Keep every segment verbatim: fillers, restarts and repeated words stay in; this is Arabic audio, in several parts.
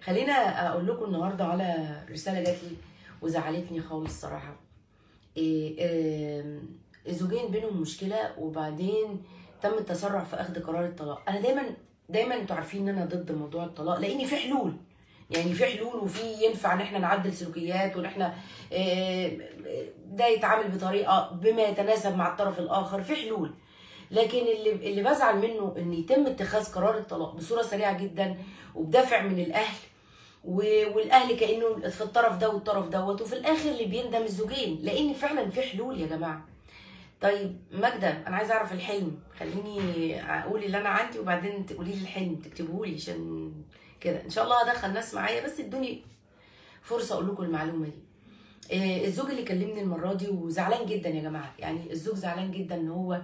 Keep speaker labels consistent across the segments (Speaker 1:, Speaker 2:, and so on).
Speaker 1: خلينا اقول لكم النهارده على رساله جات لي وزعلتني خالص صراحه. إيه إيه الزوجين بينهم مشكله وبعدين تم التسرع في اخذ قرار الطلاق. انا دايما دايما انتوا عارفين ان انا ضد موضوع الطلاق، لان في حلول، يعني في حلول وفي ينفع ان احنا نعدل سلوكيات وان احنا إيه ده يتعامل بطريقه بما يتناسب مع الطرف الاخر، في حلول. لكن اللي اللي بزعل منه ان يتم اتخاذ قرار الطلاق بصوره سريعه جدا وبدافع من الاهل، والاهل كانه في الطرف ده والطرف دوت، وفي الاخر اللي بيندم الزوجين، لان فعلا في حلول يا جماعه. طيب ماجده، انا عايزه اعرف الحلم، خليني اقول اللي انا عندي وبعدين تقولي لي الحلم، تكتبه لي عشان كده ان شاء الله هدخل ناس معايا، بس ادوني فرصه اقول لكم المعلومه دي. آه الزوج اللي كلمني المره دي وزعلان جدا يا جماعه، يعني الزوج زعلان جدا ان هو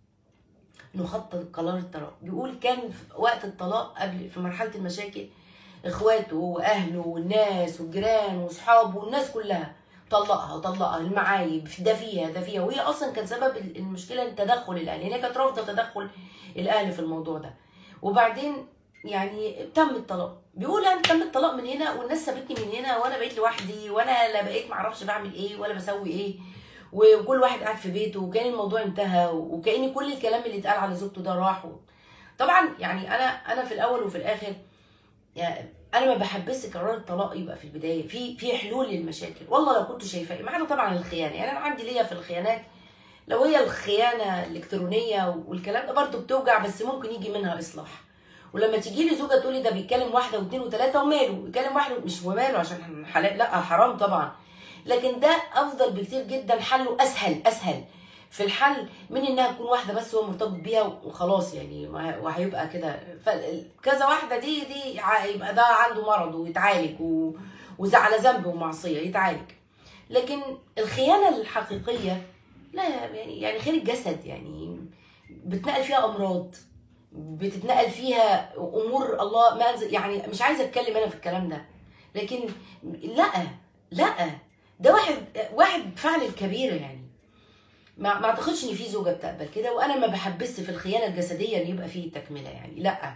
Speaker 1: انه خط قرار الطلاق. بيقول كان في وقت الطلاق قبل في مرحله المشاكل اخواته واهله والناس والجيران واصحابه والناس كلها طلقها طلقها المعايب ده فيها ده فيها، وهي اصلا كان سبب المشكله تدخل الاهل، هي كانت رافضه تدخل الاهل في الموضوع ده. وبعدين يعني تم الطلاق. بيقول يعني تم الطلاق من هنا والناس سابتني من هنا وانا بقيت لوحدي وانا لا بقيت معرفش بعمل ايه ولا بسوي ايه، وكل واحد قاعد في بيته وكان الموضوع انتهى، وكأن كل الكلام اللي اتقال على زوجته ده راح. طبعا يعني انا انا في الاول وفي الاخر يعني انا ما بحبس قرار الطلاق يبقى في البدايه، في في حلول للمشاكل. والله لو كنت شايفاه ما عدا طبعا الخيانه، يعني انا عندي ليا في الخيانات لو هي الخيانه الالكترونيه والكلام ده برده بتوجع، بس ممكن يجي منها اصلاح. ولما تيجي لي زوجه تقول لي ده بيتكلم واحده واثنين وثلاثه وماله، بيتكلم واحده مش وماله عشان حلال، لا حرام طبعا، لكن ده افضل بكتير جدا، حله اسهل اسهل في الحل من انها تكون واحده بس هو مرتبط بيها وخلاص، يعني وهيبقى كده كذا واحده، دي دي يبقى ده عنده مرض ويتعالج وعلى ذنب ومعصيه يتعالج. لكن الخيانه الحقيقيه لا، يعني يعني خير الجسد، يعني بتنقل فيها امراض، بتتنقل فيها امور الله ما انزل، يعني مش عايزه اتكلم انا في الكلام ده، لكن لا لا ده واحد واحد فعل الكبيره، يعني ما ما اعتقدش ان في زوجه بتقبل كده، وانا ما بحبس في الخيانه الجسديه ان يبقى فيه تكمله، يعني لا،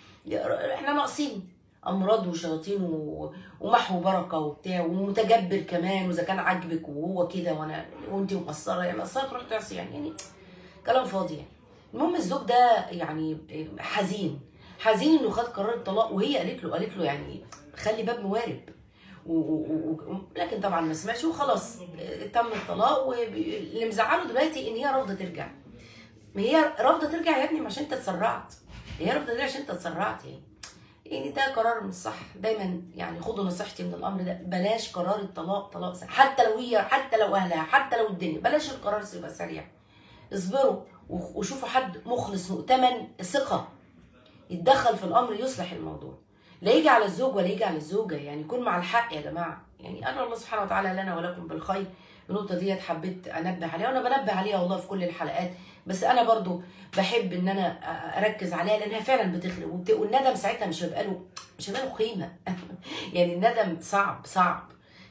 Speaker 1: احنا ناقصين امراض وشياطين ومحو بركه وبتاع ومتجبر كمان، واذا كان عاجبك وهو كده وانا وانت مقصره، يعني مقصره تروح تعصي، يعني يعني كلام فاضي يعني. المهم الزوج ده يعني حزين حزين انه خد قرار الطلاق، وهي قالت له قالت له يعني خلي باب موارب، و... و... لكن طبعا ما سمعش وخلاص تم الطلاق. واللي مزعله دلوقتي ان هي رافضه ترجع. ما هي رافضه ترجع يا ابني عشان انت اتسرعت، هي رافضه ترجع عشان انت اتسرعت، يعني يعني ده قرار مش صح. دايما يعني خدوا نصيحتي من الامر ده، بلاش قرار الطلاق طلاق سريع، حتى لو هي حتى لو اهلها حتى لو الدنيا، بلاش القرار يبقى سريع. اصبروا وشوفوا حد مخلص مؤتمن ثقه يتدخل في الامر يصلح الموضوع، لا يجي على الزوج ولا يجي على الزوجه، يعني يكون مع الحق يا جماعه. يعني انا الله سبحانه وتعالى لنا ولكم بالخير. النقطه ديت حبيت انبه عليها، وانا بنبه عليها والله في كل الحلقات، بس انا برضو بحب ان انا اركز عليها لانها فعلا بتخرب، والندم ساعتها مش هيبقى له مش هيبقى له قيمه يعني الندم صعب صعب